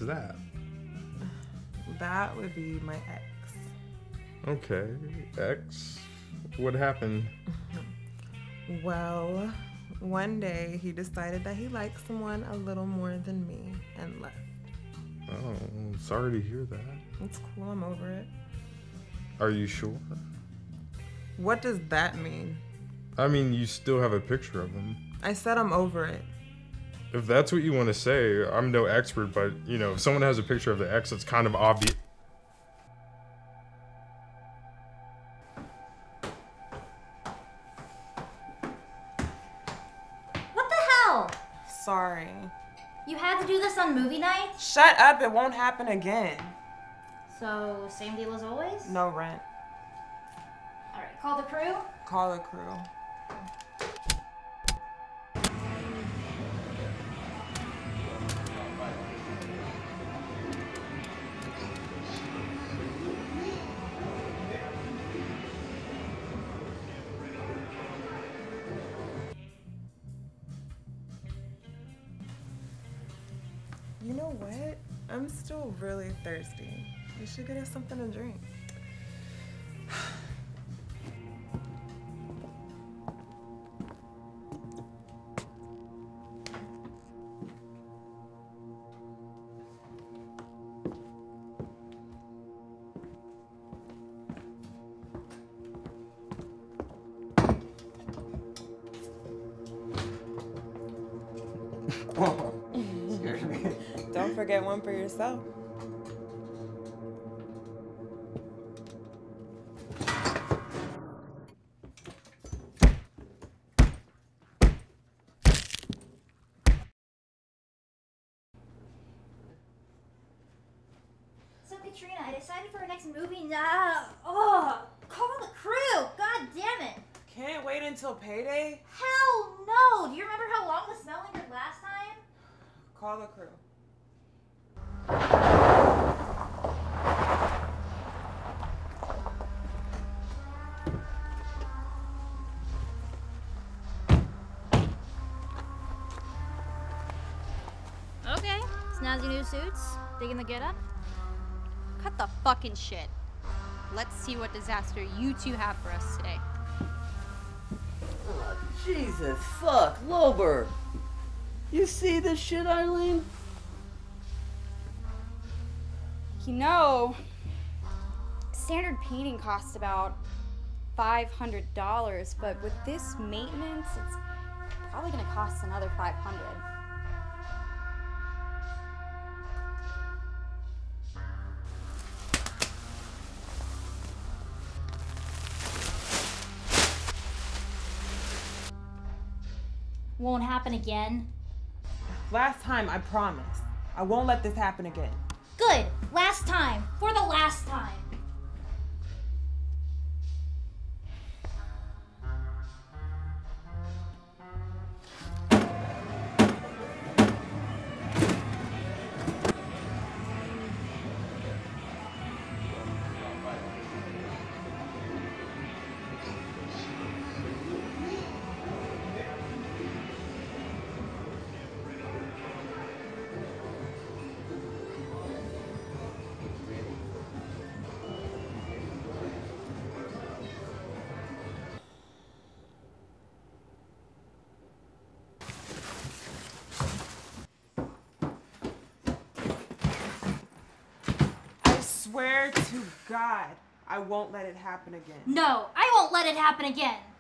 that? That would be my ex. Okay, ex. What happened? Well, one day he decided that he liked someone a little more than me and left. Oh, sorry to hear that. It's cool, I'm over it. Are you sure? What does that mean? I mean, you still have a picture of him. I said I'm over it. If that's what you want to say, I'm no expert, but, you know, if someone has a picture of the ex, it's kind of obvious. What the hell? Sorry. You had to do this on movie night? Shut up, it won't happen again. So, same deal as always? No rent. Alright, call the crew? Call a crew. You know what? I'm still really thirsty. We should get us something to drink. Scared me. Don't forget one for yourself. So, Katrina, I decided for our next movie now. Oh, call the crew. God damn it. Can't wait until payday? Hell no. Do you remember how long the smell lingered last time? Call the crew. Okay. Snazzy new suits. Digging the get up? Cut the fucking shit. Let's see what disaster you two have for us today. Oh, Jesus, fuck, Lober. You see this shit, Eileen? You know, standard painting costs about $500, but with this maintenance, it's probably gonna cost another $500. Won't happen again. Last time, I promise. I won't let this happen again. Good. Last time. For the last time. I swear to God, I won't let it happen again. No, I won't let it happen again.